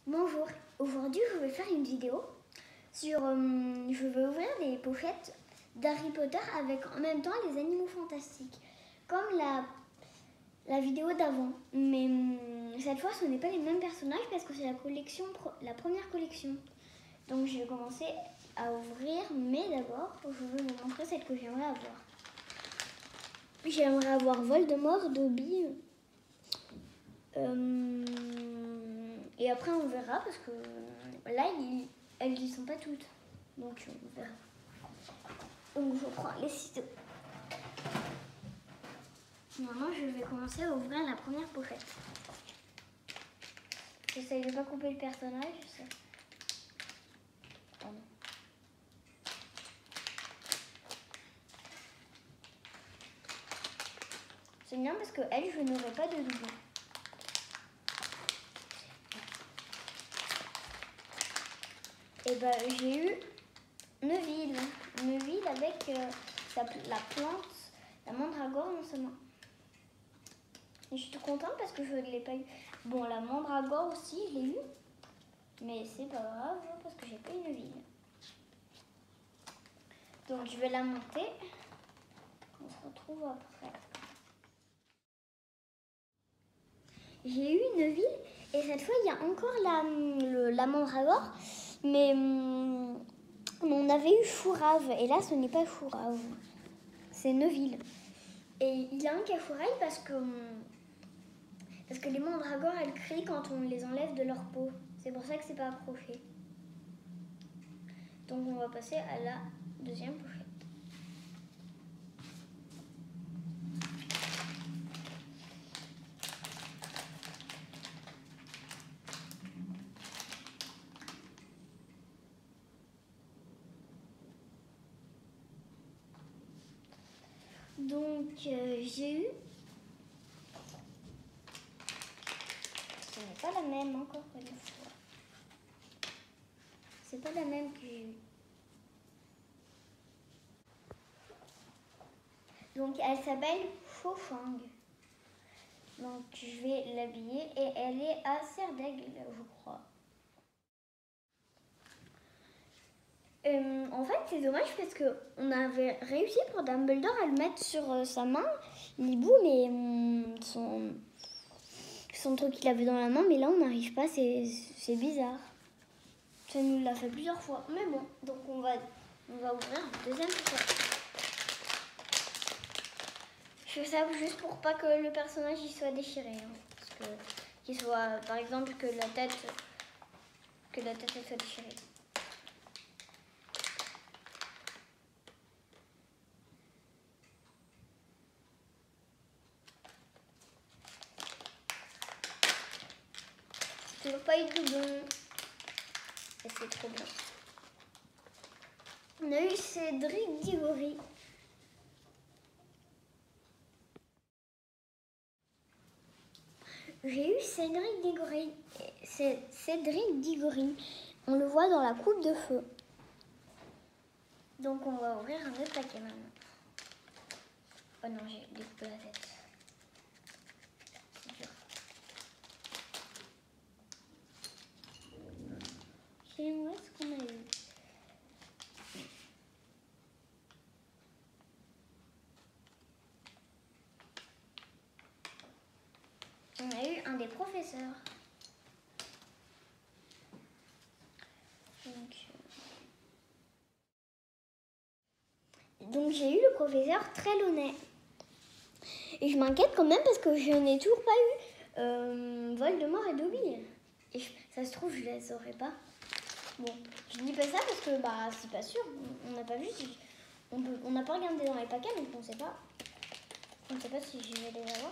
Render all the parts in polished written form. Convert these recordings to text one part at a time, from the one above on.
Bonjour, aujourd'hui je vais faire une vidéo sur... je vais ouvrir les pochettes d'Harry Potter avec en même temps les animaux fantastiques, comme la vidéo d'avant. Mais cette fois ce n'est pas les mêmes personnages parce que c'est la première collection. Donc je vais commencer à ouvrir, mais d'abord je vais vous montrer celle que j'aimerais avoir. J'aimerais avoir Voldemort, Dobby... et après on verra parce que là elles n'y sont pas toutes, donc on verra. Donc je prends les ciseaux. Maintenant je vais commencer à ouvrir la première pochette. J'essaye de ne pas couper le personnage. Pardon. C'est bien parce que elle, je n'aurai pas de doublon. Et ben j'ai eu Neville avec la plante, la mandragore dans sa main. Et je suis contente parce que je ne l'ai pas eu. Bon, la mandragore aussi, je l'ai eu, mais c'est pas grave parce que j'ai pas eu Neville. Donc je vais la monter. On se retrouve après. J'ai eu Neville et cette fois il y a encore la mandragore, mais on avait eu Chourave et là ce n'est pas Chourave, c'est Neville. Et il a un cachourail parce que les mandragores elles crient quand on les enlève de leur peau. C'est pour ça que c'est pas accroché. Donc on va passer à la deuxième pochette. Donc j'ai eu... Ce n'est pas la même encore une fois. C'est pas la même que j'ai eu. Donc elle s'appelle Cho-Chang. Donc je vais l'habiller et elle est à Serre d'Aigle, je crois. En fait c'est dommage parce qu'on avait réussi pour Dumbledore à le mettre sur sa main, l'hibou, mais son truc qu'il avait dans la main, mais là on n'arrive pas, c'est bizarre. Ça nous l'a fait plusieurs fois, mais bon, donc on va ouvrir un deuxième pochette. Je fais ça juste pour pas que le personnage il soit déchiré, hein, parce que qu'il soit, par exemple, que la tête elle soit déchirée. Toujours pas eu de doublon. Et c'est trop bien. On a eu Cédric Diggory. J'ai eu Cédric Diggory. C'est Cédric Diggory. On le voit dans la coupe de feu. Donc on va ouvrir un autre paquet maintenant. Oh non, j'ai découpé la tête. C'est dur. Où est-ce qu'on a eu? On a eu un des professeurs. Donc j'ai eu le professeur Trelawney. Et je m'inquiète quand même parce que je n'ai toujours pas eu Voldemort et Dobby. Et ça se trouve, je les aurais pas. Bon, je dis pas ça parce que c'est pas sûr. On n'a pas vu si... On n'a pas regardé dans les paquets, donc on sait pas. On ne sait pas si je vais les avoir.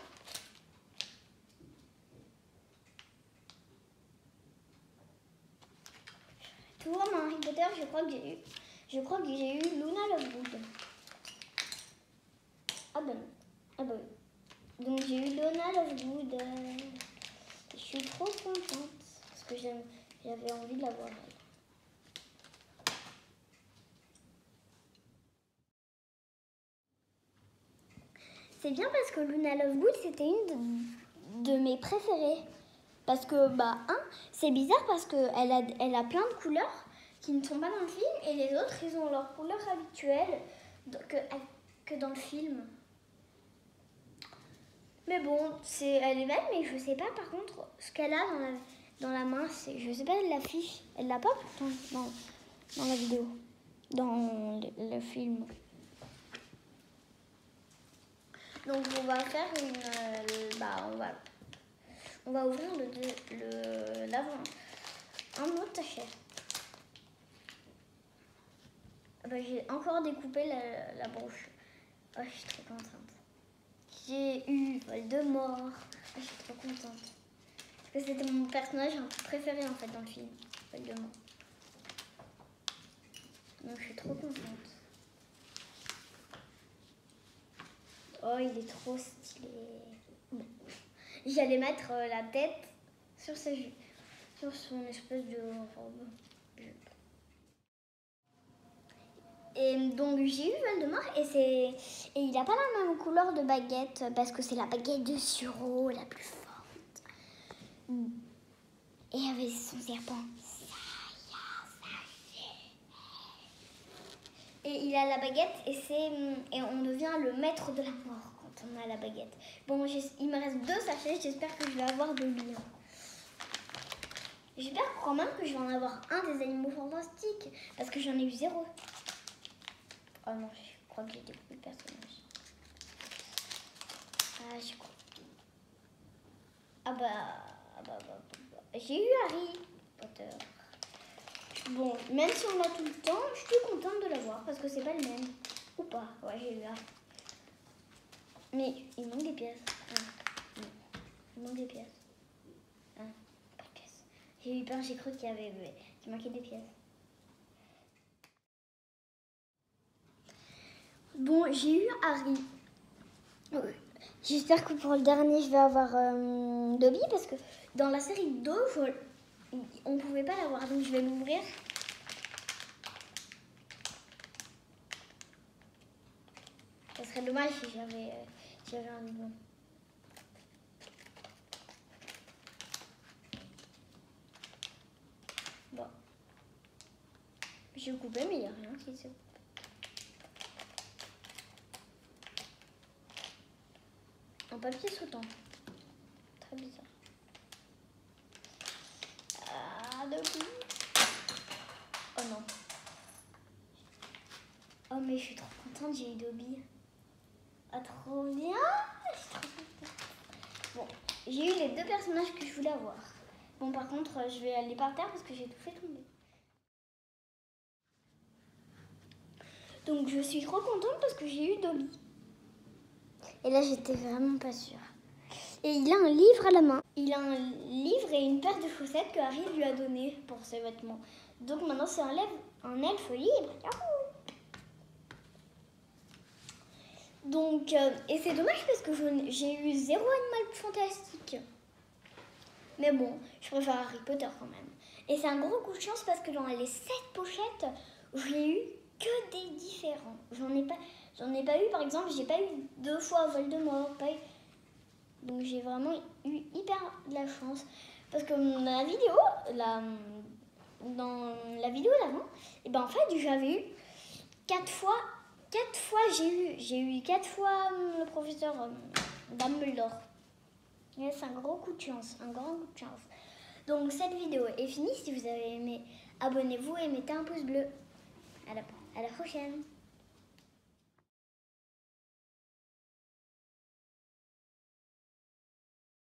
Toujours dans Harry Potter, je crois que j'ai eu Luna Lovegood. Ah ben non. Ah ben oui. Donc j'ai eu Luna Lovegood. Je suis trop contente parce que j'avais envie de la voir. C'est bien parce que Luna Lovegood, c'était une de mes préférées. Parce que, c'est bizarre parce qu'elle a plein de couleurs qui ne sont pas dans le film et les autres, ils ont leurs couleurs habituelles que dans le film. Mais bon, elle est belle, mais je sais pas par contre ce qu'elle a dans la main. Je sais pas, elle l'affiche. Elle l'a pas pourtant dans la vidéo, dans le film. Donc on va faire on va ouvrir l'avant, un autre sachet. J'ai encore découpé la broche. Oh, je suis trop contente. J'ai eu Voldemort. Oh, je suis trop contente. Parce que c'était mon personnage préféré en fait dans le film, Voldemort. Donc je suis trop contente. Oh, il est trop stylé. Bon. J'allais mettre la tête sur son espèce de robe. Et donc j'ai eu Voldemort et il n'a pas la même couleur de baguette parce que c'est la baguette de Suro la plus forte. Et avec son serpent. Et il a la baguette et on devient le maître de la mort quand on a la baguette. Bon, il me reste 2 sachets, j'espère que je vais avoir de lui. J'espère quand même que je vais en avoir un des animaux fantastiques parce que j'en ai eu 0. Oh non, je crois que j'ai découpé le personnage. Ah, je crois. J'ai eu Harry Potter. Bon, même si on l'a tout le temps, je suis contente de l'avoir parce que c'est pas le même. Ou pas, ouais, j'ai eu Harry. Mais il manque des pièces. Non. Il manque des pièces. Pas de pièces. J'ai eu peur, j'ai cru qu'il manquait des pièces. Bon, j'ai eu Harry. J'espère que pour le dernier, je vais avoir Dobby parce que dans la série 2, on pouvait pas l'avoir. Donc je vais l'ouvrir. Ça serait dommage si j'avais un doublon. Bon. J'ai coupé, mais il n'y a rien qui se coupe. Un papier sautant. Très bizarre. Ah, Dobby. Oh non. Oh, mais je suis trop contente, j'ai eu Dobby. Ah, trop bien. Je suis trop contente. Bon, j'ai eu les 2 personnages que je voulais avoir. Bon, par contre, je vais aller par terre parce que j'ai tout fait tomber. Donc, je suis trop contente parce que j'ai eu Dobby. Et là, j'étais vraiment pas sûre. Et il a un livre à la main. Il a un livre et une paire de chaussettes que Harry lui a donné pour ses vêtements. Donc maintenant, c'est un elfe libre. Yahoo! Donc, et c'est dommage parce que j'ai eu 0 animal fantastique. Mais bon, je préfère Harry Potter quand même. Et c'est un gros coup de chance parce que dans les 7 pochettes, j'ai eu que des différents. J'en ai pas eu, par exemple, j'ai pas eu 2 fois Voldemort. Donc j'ai vraiment eu hyper de la chance. Parce que dans la vidéo, dans la vidéo d'avant, et ben en fait, j'avais eu 4 fois, j'ai eu 4 fois le professeur Dumbledore. Et c'est un gros coup de chance, un grand coup de chance. Donc cette vidéo est finie. Si vous avez aimé, abonnez-vous et mettez un pouce bleu. À la prochaine.